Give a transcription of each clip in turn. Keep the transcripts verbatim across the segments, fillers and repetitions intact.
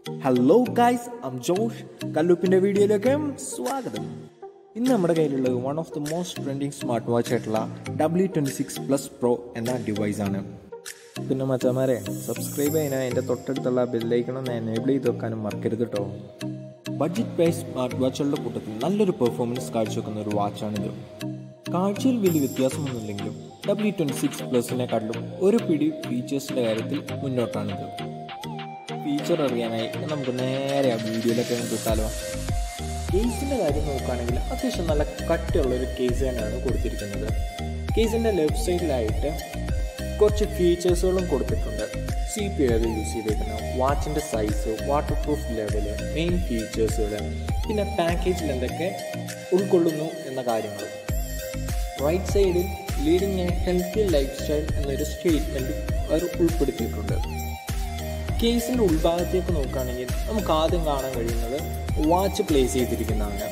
Hello guys, I'm Josh. KallupP വീഡിയോയിലേക്ക് സ്വാഗതം. ഇന്ന് നമ്മുടെ കയ്യിലുള്ളത് one of the most trending smart watch ആയിട്ടുള്ള W twenty-six plus pro എന്ന ഡിവൈസ് ആണ്. പിന്നെ മച്ചാമാരെ സബ്സ്ക്രൈബ് ചെയ്യാൻ അതിൻ്റെ തൊട്ടടുത്തുള്ള ബെല്ലൈക്കൺ ഒന്ന് എനേബിൾ ചെയ്ത് വെക്കാനും മറക്കരുത് കേട്ടോ. ബഡ്ജറ്റ് പ്രൈസ് സ്മാർട്ട് വാച്ചുകളുടെ കൂട്ടത്തിൽ നല്ലൊരു പെർഫോമൻസ് കാഴ്ചവെക്കുന്ന ഒരു വാച്ചാണിത്. കാഴ്ചയിൽ വലിയ വ്യത്യാസമൊന്നുമില്ലെങ്കിലും W twenty-six പ്ലസിനെക്കാട്ടിലും ഒരു പിടി ഫീച്ചേഴ്സിൻ്റെ കാര്യത്തിൽ മുന്നോട്ടാണിത്. ഫീച്ചർ അറിയാനായി നമുക്ക് നേരെ ആ വീഡിയോയിലൊക്കെ കിട്ടാലോ. കേസിൻ്റെ കാര്യം നോക്കുകയാണെങ്കിൽ അത്യാവശ്യം നല്ല കട്ടിയുള്ളൊരു കേസ് തന്നെയാണ് കൊടുത്തിരിക്കുന്നത്. കേസിൻ്റെ ലെഫ്റ്റ് സൈഡിലായിട്ട് കുറച്ച് ഫീച്ചേഴ്സുകളും കൊടുത്തിട്ടുണ്ട്. സി പി യു യൂസ് ചെയ്തിരിക്കുന്നത്, വാച്ചിൻ്റെ size, water proof level, main ഫീച്ചേഴ്സുകൾ, പിന്നെ പാക്കേജിൽ എന്തൊക്കെ ഉൾക്കൊള്ളുന്നു എന്ന കാര്യങ്ങൾ. റൈറ്റ് സൈഡിൽ leading a healthy life style എന്നൊരു സ്റ്റേറ്റ്മെൻറ്റ് അവർ ഉൾപ്പെടുത്തിയിട്ടുണ്ട്. കേസിൻ്റെ ഉൾഭാഗത്തേക്ക് നോക്കുകയാണെങ്കിൽ നമുക്ക് ആദ്യം കാണാൻ കഴിയുന്നത് വാച്ച് പ്ലേസ് ചെയ്തിരിക്കുന്നതാണ്.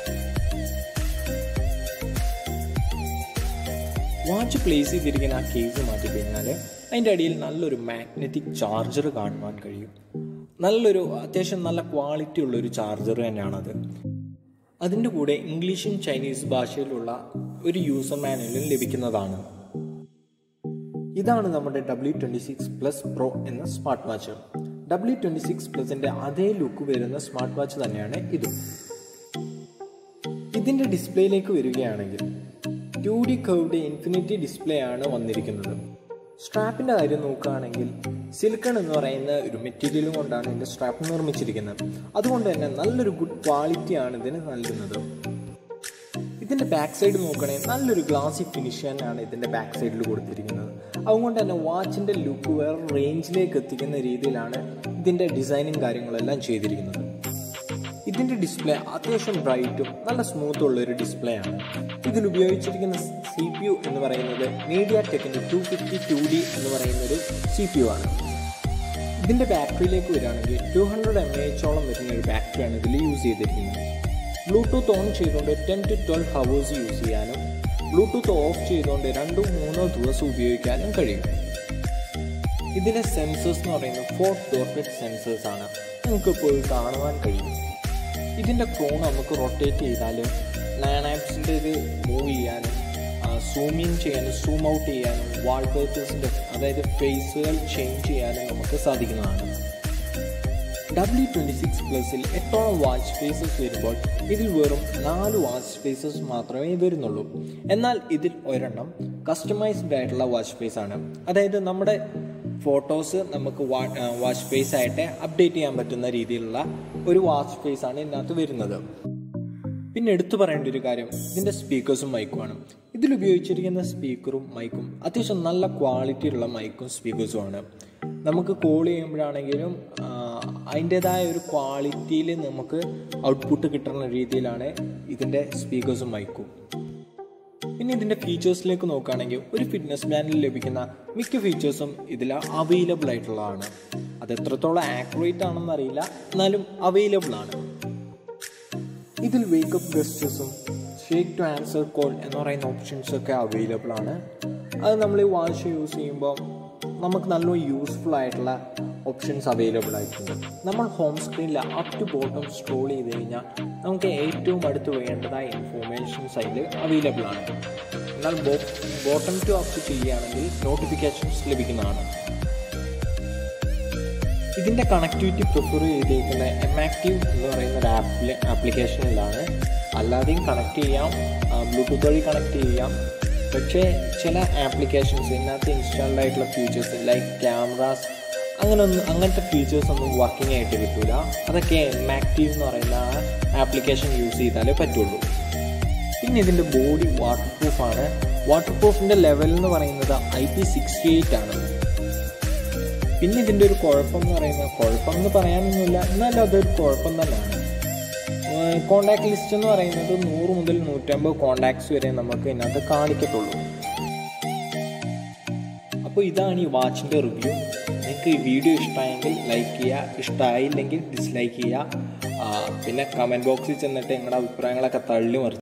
വാച്ച് പ്ലേസ് ചെയ്തിരിക്കുന്ന ആ കേസ് മാറ്റി കഴിഞ്ഞാൽ അതിൻ്റെ അടിയിൽ നല്ലൊരു മാഗ്നറ്റിക് ചാർജർ കാണുവാൻ കഴിയും. നല്ലൊരു അത്യാവശ്യം നല്ല ക്വാളിറ്റി ഉള്ളൊരു ചാർജർ തന്നെയാണത്. അതിൻ്റെ കൂടെ ഇംഗ്ലീഷും ചൈനീസ് ഭാഷയിലുള്ള ഒരു യൂസർ മാനുവലും ലഭിക്കുന്നതാണ്. ഇതാണ് നമ്മുടെ W twenty-six plus pro എന്ന സ്മാർട്ട് വാച്ച്. W twenty-six പ്ലസിൻ്റെ അതേ ലുക്ക് വരുന്ന സ്മാർട്ട് വാച്ച് തന്നെയാണ് ഇതും. ഇതിൻ്റെ ഡിസ്പ്ലേയിലേക്ക് വരികയാണെങ്കിൽ two D curved infinity display ആണ് വന്നിരിക്കുന്നത്. സ്ട്രാപ്പിൻ്റെ കാര്യം നോക്കുകയാണെങ്കിൽ സിലിക്കൺ എന്ന് പറയുന്ന ഒരു മെറ്റീരിയലും കൊണ്ടാണ് ഇതിൻ്റെ സ്ട്രാപ്പ് നിർമ്മിച്ചിരിക്കുന്നത്. അതുകൊണ്ട് തന്നെ നല്ലൊരു ഗുഡ് ക്വാളിറ്റിയാണ് ഇതിന് നൽകുന്നത്. ഇതിൻ്റെ ബാക്ക് സൈഡ് നോക്കുകയാണെങ്കിൽ നല്ലൊരു ഗ്ലാസി ഫിനിഷ് തന്നെയാണ് ഇതിൻ്റെ ബാക്ക് സൈഡിൽ കൊടുത്തിരിക്കുന്നത്. അതുകൊണ്ട് തന്നെ വാച്ചിൻ്റെ ലുക്ക് വേറെ റേഞ്ചിലേക്ക് എത്തിക്കുന്ന രീതിയിലാണ് ഇതിൻ്റെ ഡിസൈനിങ് കാര്യങ്ങളെല്ലാം ചെയ്തിരിക്കുന്നത്. ഇതിൻ്റെ ഡിസ്പ്ലേ അത്യാവശ്യം ബ്രൈറ്റും നല്ല സ്മൂത്തും ഉള്ളൊരു ഡിസ്പ്ലേ ആണ്. ഇതിൽ ഉപയോഗിച്ചിരിക്കുന്ന സി പി യു എന്ന് പറയുന്നത് മീഡിയ ടെക്കിൻ്റെ ടു ഫിഫ്റ്റി ടു ഡി എന്ന് പറയുന്നൊരു സി പി യു ആണ്. ഇതിൻ്റെ ബാറ്ററിയിലേക്ക് വരികയാണെങ്കിൽ ടു ഹൺഡ്രഡ് എം എ എച്ചോളം വരുന്ന ഒരു ബാറ്ററിയാണ് ഇതിൽ യൂസ് ചെയ്തിരിക്കുന്നത്. ബ്ലൂടൂത്ത് ഓൺ ചെയ്തുകൊണ്ട് ten to twelve hours use ചെയ്യാനും ബ്ലൂടൂത്ത് ഓഫ് ചെയ്തുകൊണ്ട് രണ്ടോ മൂന്നോ ദിവസം ഉപയോഗിക്കാനും കഴിയും. ഇതിലെ സെൻസേഴ്സ് എന്ന് പറയുന്നത് ഫോർ ഡോട്ടഡ് സെൻസേഴ്സ് ആണ്. നമുക്ക് പോയി കാണുവാൻ കഴിയും. ഇതിൻ്റെ ക്രോൺ നമുക്ക് റൊട്ടേറ്റ് ചെയ്താൽ നയൻ ആപ്സിൻ്റെ ഇത് മൂവ് ചെയ്യാനും സൂം ഇൻ ചെയ്യാനും സൂം ഔട്ട് ചെയ്യാനും വാൾപേപ്പേഴ്സിൻ്റെ അതായത് ഫേസുകൾ ചേഞ്ച് ചെയ്യാനും നമുക്ക് സാധിക്കുന്നതാണ്. W twenty-six പ്ലസിൽ എട്ടോളം വാച്ച് ഫേസസ് വരുമ്പോൾ ഇതിൽ വെറും നാല് വാച്ച് ഫേസസ് മാത്രമേ വരുന്നുള്ളൂ. എന്നാൽ ഇതിൽ ഒരെണ്ണം കസ്റ്റമൈസ്ഡ് ആയിട്ടുള്ള വാച്ച് ഫേസ് ആണ്. അതായത് നമ്മുടെ ഫോട്ടോസ് നമുക്ക് വാച്ച് ഫേസ് ആയിട്ട് അപ്ഡേറ്റ് ചെയ്യാൻ പറ്റുന്ന രീതിയിലുള്ള ഒരു വാച്ച് ഫേസ് ആണ് ഇതിനകത്ത് വരുന്നത്. പിന്നെ എടുത്തു പറയേണ്ട ഒരു കാര്യം ഇതിൻ്റെ സ്പീക്കേഴ്സും മൈക്കുമാണ്. ഇതിൽ ഉപയോഗിച്ചിരിക്കുന്ന സ്പീക്കറും മൈക്കും അത്യാവശ്യം നല്ല ക്വാളിറ്റിയുള്ള മൈക്കും സ്പീക്കേഴ്സും ആണ്. നമുക്ക് കോൾ ചെയ്യുമ്പോഴാണെങ്കിലും അതിൻ്റേതായ ഒരു ക്വാളിറ്റിയിൽ നമുക്ക് ഔട്ട്പുട്ട് കിട്ടുന്ന രീതിയിലാണ് ഇതിൻ്റെ സ്പീക്കേഴ്സും മൈക്കും. പിന്നെ ഇതിൻ്റെ ഫീച്ചേഴ്സിലേക്ക് നോക്കുകയാണെങ്കിൽ ഒരു ഫിറ്റ്നസ് ബാൻഡിൽ ലഭിക്കുന്ന മിക്ക ഫീച്ചേഴ്സും ഇതിൽ അവൈലബിൾ ആയിട്ടുള്ളതാണ്. അത് എത്രത്തോളം ആക്യുറേറ്റ് ആണെന്ന് അറിയില്ല, എന്നാലും അവൈലബിൾ ആണ്. ഇതിൽ വേക്കപ്പ് ഗസ്റ്റേഴ്സും ഷേക്ക് ടു ആൻസർ കോൾ എന്ന് പറയുന്ന ഓപ്ഷൻസൊക്കെ അവൈലബിൾ ആണ്. അത് നമ്മൾ ഈ വാച്ച് യൂസ് ചെയ്യുമ്പോൾ നമുക്ക് നല്ല യൂസ്ഫുൾ ആയിട്ടുള്ള ഓപ്ഷൻസ് അവൈലബിൾ ആയിട്ടുണ്ട്. നമ്മൾ ഹോം സ്ക്രീനിൽ അപ് ടു ബോട്ടം സ്ക്രോൾ ചെയ്ത് കഴിഞ്ഞാൽ നമുക്ക് ഏറ്റവും അടുത്ത് വേണ്ടതായ ഇൻഫോർമേഷൻസ് അതിൽ അവൈലബിൾ ആണ്. എന്നാൽ ബോട്ടം ടു അപ്പ് ചെയ്യുകയാണെങ്കിൽ നോട്ടിഫിക്കേഷൻസ് ലഭിക്കുന്നതാണ്. ഇതിൻ്റെ കണക്ടിവിറ്റി പ്രിഫർ ചെയ്തേക്കുന്ന എം ആക്റ്റീവ് എന്ന് പറയുന്ന ഒരു ആപ്ലി ആപ്ലിക്കേഷനിലാണ്. അല്ലാതെയും കണക്ട് ചെയ്യാം, ബ്ലൂടൂത്ത് വഴി കണക്ട് ചെയ്യാം. പക്ഷേ ചില ആപ്ലിക്കേഷൻസ് ഇതിനകത്ത് ഇൻസ്റ്റാൾഡ് ആയിട്ടുള്ള ഫീച്ചേഴ്സ് ലൈക്ക് ക്യാമറാസ് അങ്ങനെ ഒന്നും അങ്ങനത്തെ ഫീച്ചേഴ്സ് ഒന്നും വർക്കിംഗ് ആയിട്ട് കിട്ടില്ല. അതൊക്കെ എം ആക്റ്റീവ് എന്ന് പറയുന്ന ആപ്ലിക്കേഷൻ യൂസ് ചെയ്താലേ പറ്റുള്ളൂ. പിന്നെ ഇതിൻ്റെ ബോഡി വാട്ടർ പ്രൂഫാണ്. വാട്ടർ പ്രൂഫിൻ്റെ ലെവൽ എന്ന് പറയുന്നത് ഐ പി സിക്സ്റ്റി എയ്റ്റ് ആണ്. പിന്നെ ഇതിൻ്റെ ഒരു കുഴപ്പം എന്ന് പറയുന്നത് കുഴപ്പം എന്ന് പറയാനൊന്നുമില്ല, എന്നാലും അതൊരു കുഴപ്പം തന്നെയാണ്. കോണ്ടാക്ട് ലിസ്റ്റ് എന്ന് പറയുന്നത് നൂറ് മുതൽ നൂറ്റമ്പത് കോണ്ടാക്ട്സ് വരെ നമുക്ക് ഇതിനകത്ത് കാണിക്കത്തുള്ളൂ. അപ്പോൾ ഇതാണ് ഈ വാച്ചിൻ്റെ റിവ്യൂ. നിങ്ങൾക്ക് ഈ വീഡിയോ ഇഷ്ടമായെങ്കിൽ ലൈക്ക് ചെയ്യുക, ഇഷ്ടമായില്ലെങ്കിൽ ഡിസ്ലൈക്ക് ചെയ്യുക. പിന്നെ കമൻറ്റ് ബോക്സിൽ ചെന്നിട്ട് നിങ്ങളുടെ അഭിപ്രായങ്ങളൊക്കെ തള്ളി മറിച്ച്